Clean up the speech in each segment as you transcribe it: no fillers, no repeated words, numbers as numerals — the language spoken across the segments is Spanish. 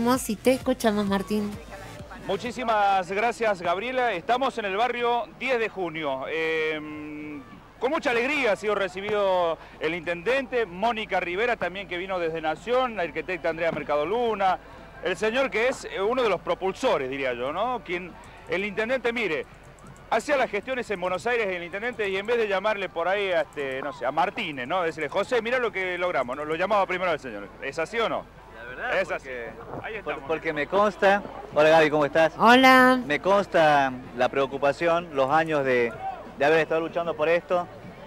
y te escuchamos, Martín. Muchísimas gracias, Gabriela. Estamos en el barrio 10 de junio. Con mucha alegría ha sido recibido el intendente, Mónica Rivera, también que vino desde Nación, la arquitecta Andrea Mercado Luna, el señor que es uno de los propulsores, diría yo, ¿no? El intendente, mire, hacía las gestiones en Buenos Aires el intendente y en vez de llamarle por ahí a, no sé, a Martínez, ¿no? Decirle, José, mira lo que logramos, ¿no? Lo llamaba primero al señor. ¿Es así o no? La verdad, es así. Ahí estamos. Porque me consta... Hola Gaby, ¿cómo estás? Hola. Me consta la preocupación, los años de haber estado luchando por esto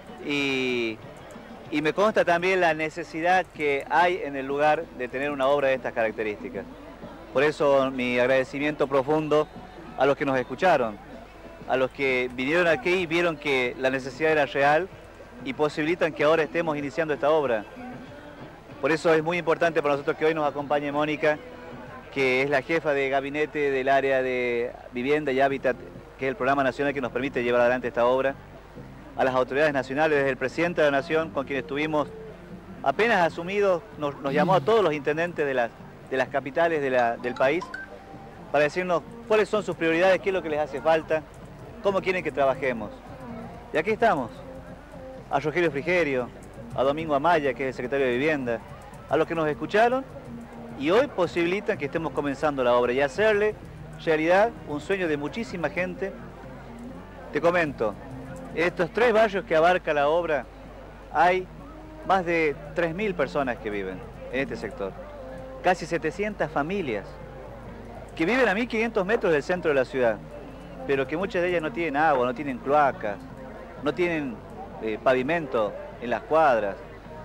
y me consta también la necesidad que hay en el lugar de tener una obra de estas características. Por eso mi agradecimiento profundo a los que nos escucharon, a los que vinieron aquí y vieron que la necesidad era real y posibilitan que ahora estemos iniciando esta obra. Por eso es muy importante para nosotros que hoy nos acompañe Mónica, que es la jefa de gabinete del área de vivienda y hábitat, que es el programa nacional que nos permite llevar adelante esta obra, a las autoridades nacionales, desde el presidente de la Nación, con quien estuvimos apenas asumidos, nos llamó a todos los intendentes de las capitales del país para decirnos cuáles son sus prioridades, qué es lo que les hace falta, cómo quieren que trabajemos. Y aquí estamos, a Rogelio Frigerio, a Domingo Amaya, que es el secretario de Vivienda, a los que nos escucharon y hoy posibilitan que estemos comenzando la obra y hacerle realidad un sueño de muchísima gente. Te comento, en estos 3 barrios que abarca la obra hay más de 3.000 personas que viven en este sector, casi 700 familias que viven a 1.500 metros del centro de la ciudad, pero que muchas de ellas no tienen agua, no tienen cloacas, no tienen pavimento en las cuadras.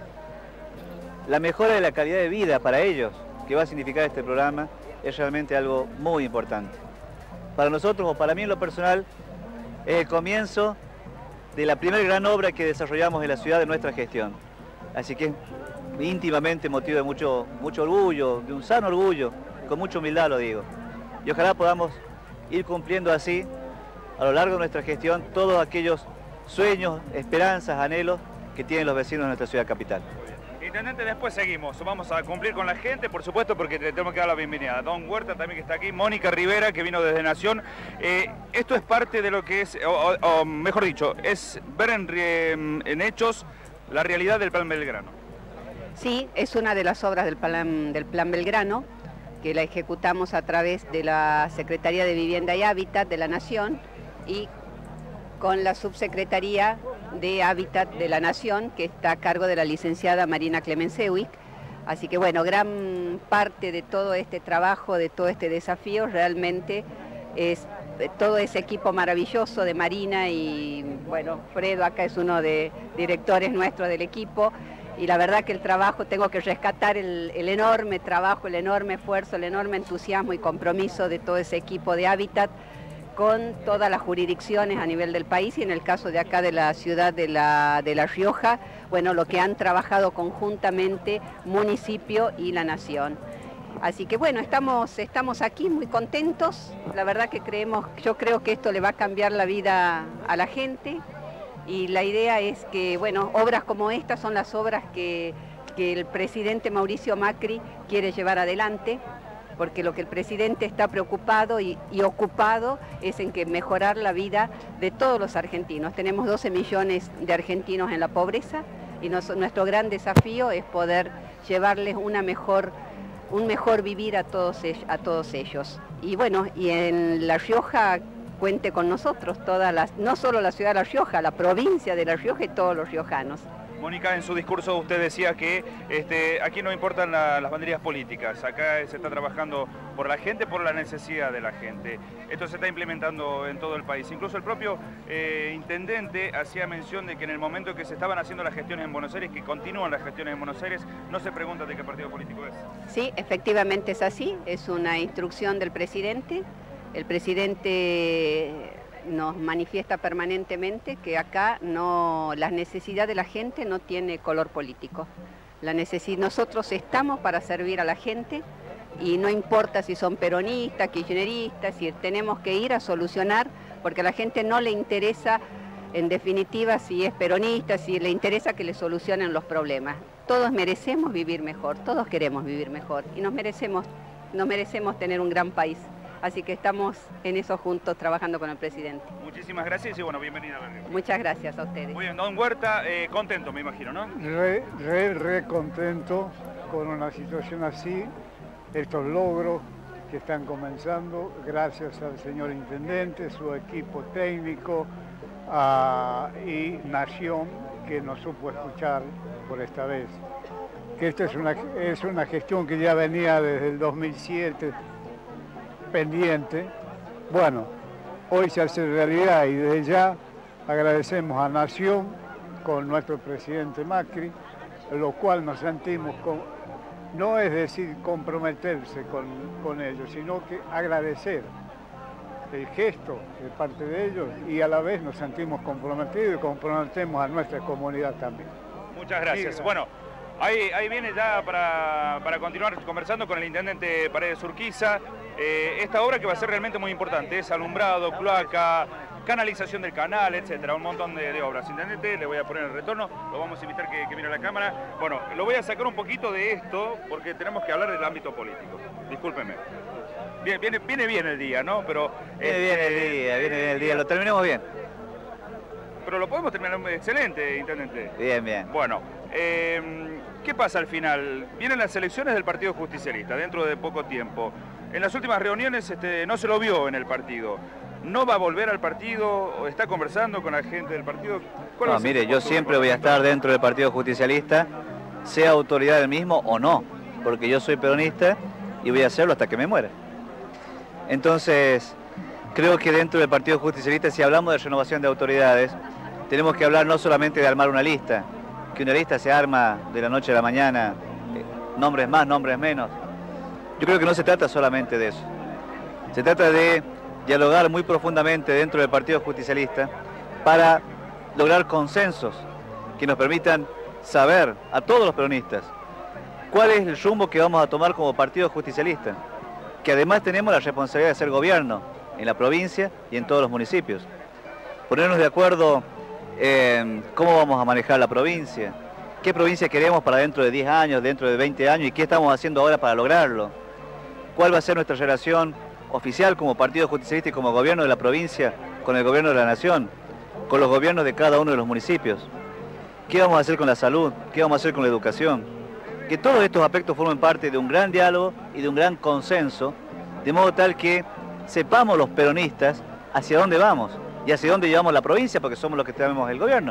La mejora de la calidad de vida para ellos, que va a significar este programa, es realmente algo muy importante. Para nosotros, o para mí en lo personal, es el comienzo de la primera gran obra que desarrollamos en la ciudad de nuestra gestión. Así que íntimamente motivo de mucho orgullo, de un sano orgullo, con mucha humildad lo digo. Y ojalá podamos ir cumpliendo así, a lo largo de nuestra gestión, todos aquellos sueños, esperanzas, anhelos que tienen los vecinos de nuestra ciudad capital. Intendente, después seguimos, vamos a cumplir con la gente, por supuesto, porque le tenemos que dar la bienvenida. Don Huerta también que está aquí, Mónica Rivera, que vino desde Nación. Esto es parte de lo que es, o mejor dicho, es ver en hechos la realidad del Plan Belgrano. Sí, es una de las obras del Plan Belgrano, que la ejecutamos a través de la Secretaría de Vivienda y Hábitat de la Nación y con la Subsecretaría de Hábitat de la Nación, que está a cargo de la licenciada Marina Clemencevic. Así que bueno, gran parte de todo este trabajo, de todo este desafío, realmente es todo ese equipo maravilloso de Marina y bueno, Fredo acá es uno de directores nuestros del equipo. Y la verdad que el trabajo, tengo que rescatar el enorme trabajo, el enorme esfuerzo, el enorme entusiasmo y compromiso de todo ese equipo de Hábitat con todas las jurisdicciones a nivel del país y en el caso de acá de la ciudad de La Rioja, bueno, lo que han trabajado conjuntamente municipio y la Nación. Así que bueno, estamos aquí muy contentos, la verdad que yo creo que esto le va a cambiar la vida a la gente. Y la idea es que, bueno, obras como estas son las obras que el presidente Mauricio Macri quiere llevar adelante, porque lo que el presidente está preocupado y ocupado es en que mejorar la vida de todos los argentinos. Tenemos 12 millones de argentinos en la pobreza y nuestro gran desafío es poder llevarles un mejor vivir a todos ellos. Y bueno, y en La Rioja cuente con nosotros, no solo la ciudad de La Rioja, la provincia de La Rioja y todos los riojanos. Mónica, en su discurso usted decía que aquí no importan las banderas políticas, acá se está trabajando por la gente, por la necesidad de la gente. Esto se está implementando en todo el país. Incluso el propio intendente hacía mención de que en el momento que se estaban haciendo las gestiones en Buenos Aires, que continúan las gestiones en Buenos Aires, no se pregunta de qué partido político es. Sí, efectivamente es así, es una instrucción del presidente. El presidente nos manifiesta permanentemente que acá la necesidad de la gente no tiene color político. Nosotros estamos para servir a la gente y no importa si son peronistas, kirchneristas, si tenemos que ir a solucionar, porque a la gente no le interesa, en definitiva, si es peronista, si le interesa que le solucionen los problemas. Todos merecemos vivir mejor, todos queremos vivir mejor y nos merecemos nos merecemos tener un gran país. Así que estamos en eso juntos trabajando con el presidente. Muchísimas gracias y bueno, bienvenida a Berlín. Muchas gracias a ustedes. Muy bien, don Huerta, contento me imagino, ¿no? Re contento con una situación así, estos logros que están comenzando, gracias al señor Intendente, su equipo técnico y Nación, que nos supo escuchar por esta vez. Que esta es una gestión que ya venía desde el 2007 pendiente. Bueno, hoy se hace realidad y desde ya agradecemos a Nación con nuestro presidente Macri, lo cual nos sentimos no es decir comprometerse con ellos, sino que agradecer el gesto de parte de ellos y a la vez nos sentimos comprometidos y comprometemos a nuestra comunidad también. Muchas gracias. Sí, bueno, ahí viene ya para continuar conversando con el intendente Paredes Urquiza. Esta obra que va a ser realmente muy importante, es alumbrado, cloaca, canalización del canal, etcétera, un montón de obras. Intendente, le voy a poner el retorno, lo vamos a invitar que mire a la cámara. Bueno, lo voy a sacar un poquito de esto porque tenemos que hablar del ámbito político. Discúlpeme. Viene bien el día, ¿no? Pero viene bien el día, lo terminamos bien. Pero lo podemos terminar excelente, intendente. Bien. Bueno, ¿qué pasa al final? Vienen las elecciones del Partido Justicialista dentro de poco tiempo. En las últimas reuniones no se lo vio en el partido. ¿No va a volver al partido o está conversando con la gente del partido? No, mire, yo siempre voy a estar dentro del Partido Justicialista, sea autoridad del mismo o no, porque yo soy peronista y voy a hacerlo hasta que me muera. Entonces, creo que dentro del Partido Justicialista, si hablamos de renovación de autoridades, tenemos que hablar no solamente de armar una lista, que una lista se arma de la noche a la mañana, nombres más, nombres menos. Yo creo que no se trata solamente de eso. Se trata de dialogar muy profundamente dentro del Partido Justicialista para lograr consensos que nos permitan saber a todos los peronistas cuál es el rumbo que vamos a tomar como Partido Justicialista, que además tenemos la responsabilidad de ser gobierno en la provincia y en todos los municipios. Ponernos de acuerdo en cómo vamos a manejar la provincia, qué provincia queremos para dentro de 10 años, dentro de 20 años y qué estamos haciendo ahora para lograrlo. ¿Cuál va a ser nuestra relación oficial como Partido Justicialista y como gobierno de la provincia con el gobierno de la nación, con los gobiernos de cada uno de los municipios? ¿Qué vamos a hacer con la salud? ¿Qué vamos a hacer con la educación? Que todos estos aspectos formen parte de un gran diálogo y de un gran consenso, de modo tal que sepamos los peronistas hacia dónde vamos y hacia dónde llevamos la provincia, porque somos los que tenemos el gobierno.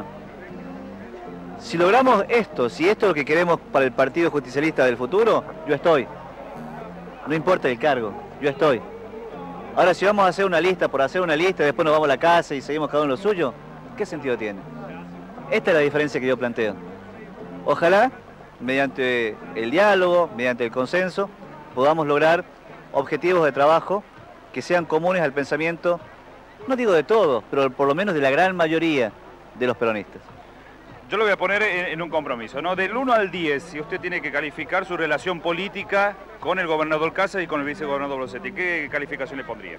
Si logramos esto, si esto es lo que queremos para el Partido Justicialista del futuro, yo estoy. No importa el cargo, yo estoy. Ahora, si vamos a hacer una lista por hacer una lista y después nos vamos a la casa y seguimos cada uno lo suyo, ¿qué sentido tiene? Esta es la diferencia que yo planteo. Ojalá, mediante el diálogo, mediante el consenso, podamos lograr objetivos de trabajo que sean comunes al pensamiento, no digo de todos, pero por lo menos de la gran mayoría de los peronistas. Yo lo voy a poner en un compromiso, ¿no? Del 1 al 10, si usted tiene que calificar su relación política con el gobernador Casas y con el vicegobernador Blosetti, ¿qué calificación le pondría?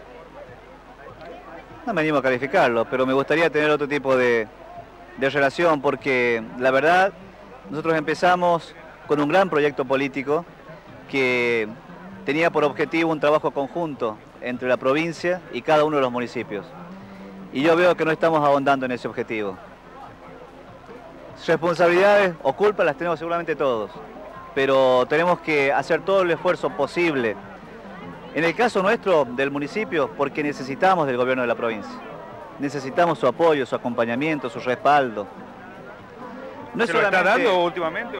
No me animo a calificarlo, pero me gustaría tener otro tipo de relación, porque la verdad, nosotros empezamos con un gran proyecto político que tenía por objetivo un trabajo conjunto entre la provincia y cada uno de los municipios. Y yo veo que no estamos ahondando en ese objetivo. Responsabilidades o culpas las tenemos seguramente todos, pero tenemos que hacer todo el esfuerzo posible. En el caso nuestro del municipio, porque necesitamos del gobierno de la provincia. Necesitamos su apoyo, su acompañamiento, su respaldo. No ¿Se lo está dando últimamente?